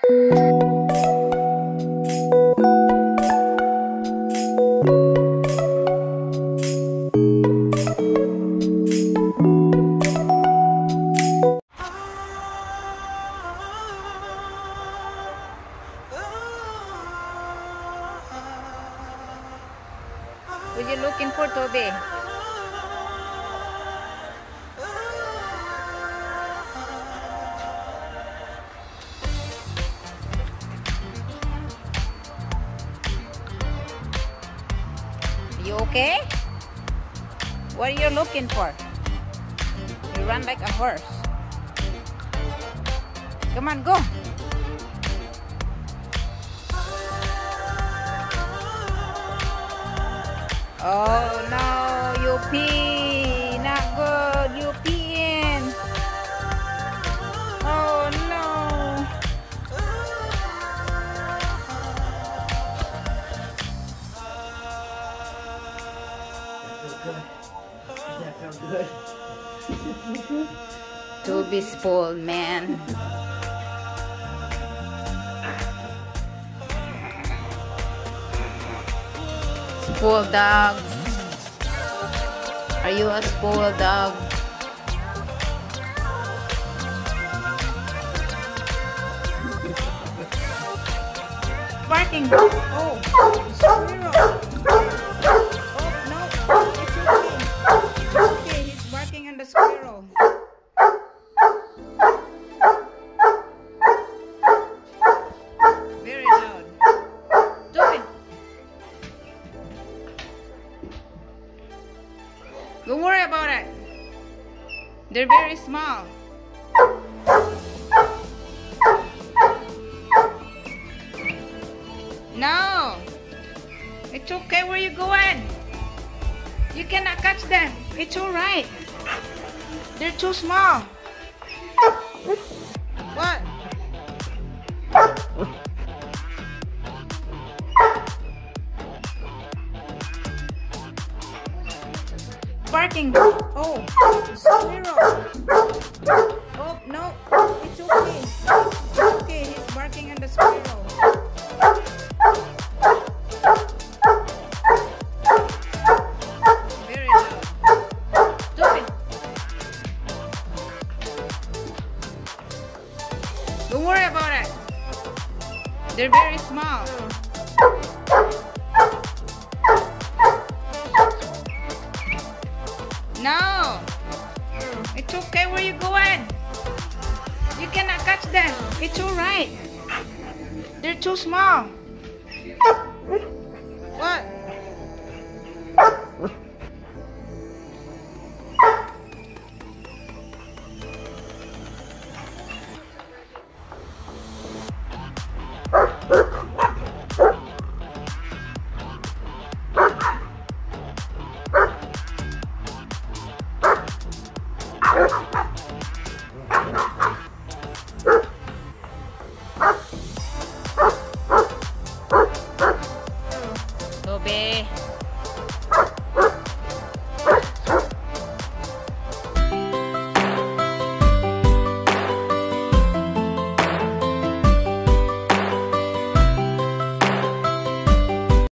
What are you looking for, Toby? You okay? What are you looking for? You run like a horse. Come on, go. Oh no, you pee. Not good. You peeing. Oh no. That felt good. Toby spoiled, man. Spoiled dog. Are you a spoiled dog? Barking. Oh, squirrel. Oh no, it's okay. It's okay. He's barking on the squirrel. Very loud. Toby. Don't worry about it. They're very small. No. It's okay. Where you going? You cannot catch them. It's alright. They're too small. What? Barking. Oh, squirrel. Oh, no. It's okay. It's okay. He's barking on the squirrel. Very loud. Stop it. Don't worry about it. They're very small. No, it's okay. Where you going? You cannot catch them. It's alright. They're too small. What?